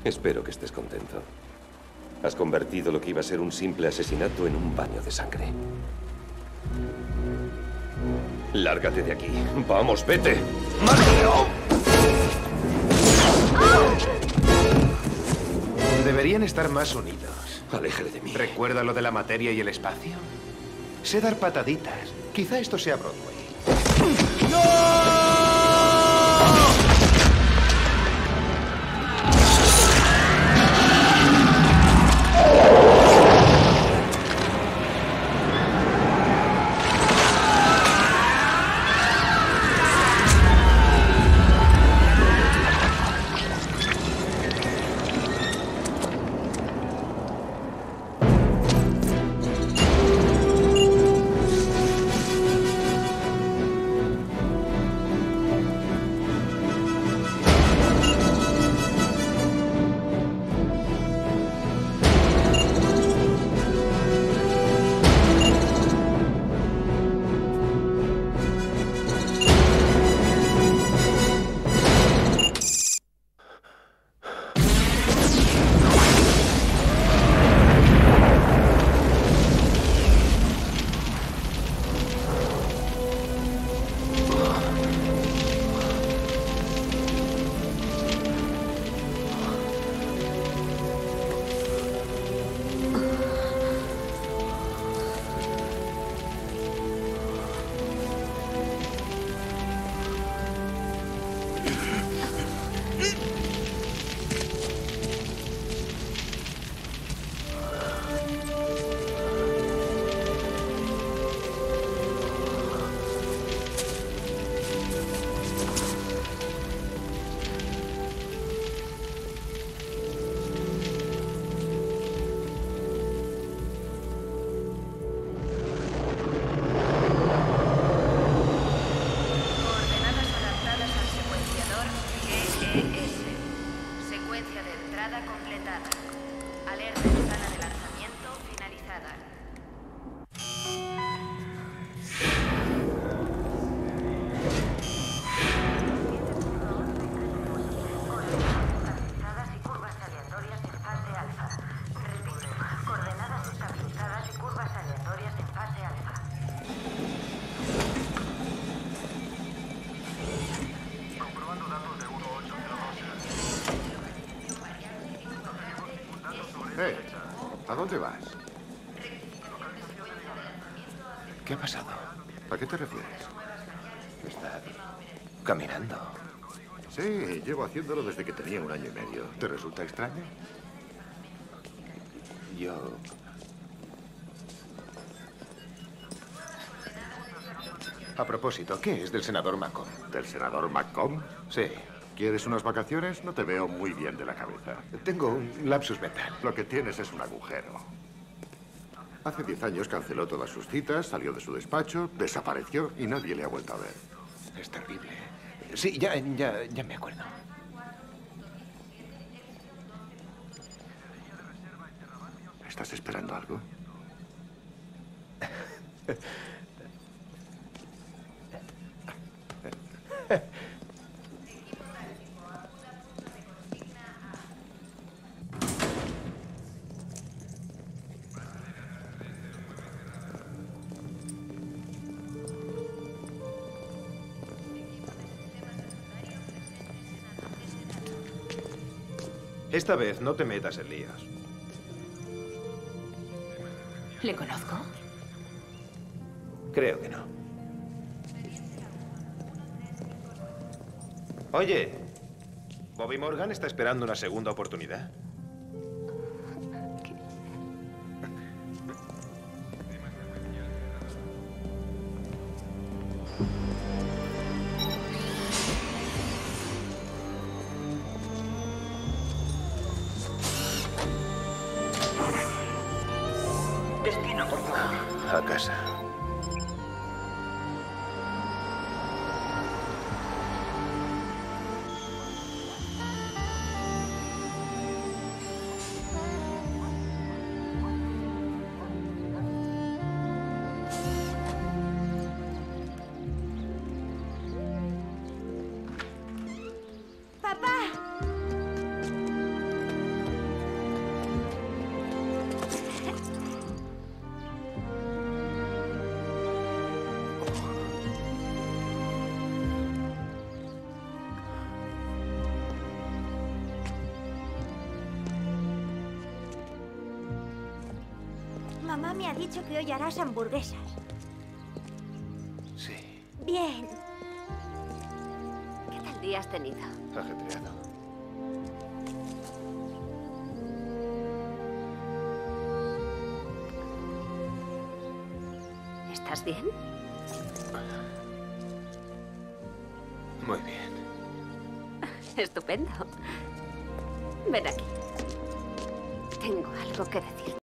Espero que estés contento. Has convertido lo que iba a ser un simple asesinato en un baño de sangre. Lárgate de aquí. ¡Vamos, vete! ¡Mátalo! Deberían estar más unidos. Aléjale de mí. ¿Recuerda lo de la materia y el espacio? Sé dar pataditas. Quizá esto sea Broadway. ¡No! ¿A dónde vas? ¿Qué ha pasado? ¿A qué te refieres? Está caminando. Sí, llevo haciéndolo desde que tenía 1 año y medio. ¿Te resulta extraño? Yo... A propósito, ¿qué es del senador Macomb? ¿Del senador Macomb? Sí. ¿Quieres unas vacaciones? No te veo muy bien de la cabeza. Tengo un lapsus mental. Lo que tienes es un agujero. Hace 10 años canceló todas sus citas, salió de su despacho, desapareció y nadie le ha vuelto a ver. Es terrible. Sí, ya me acuerdo. ¿Estás esperando algo? Esta vez no te metas en líos. ¿Le conozco? Creo que no. Oye, ¿Bobby Morgan está esperando una segunda oportunidad? Destino, por favor. A casa. me ha dicho que hoy harás hamburguesas. Sí, Bien. ¿Qué tal día has tenido? ajetreado. ¿Estás bien? Muy bien. Estupendo. Ven aquí. Tengo algo que decir.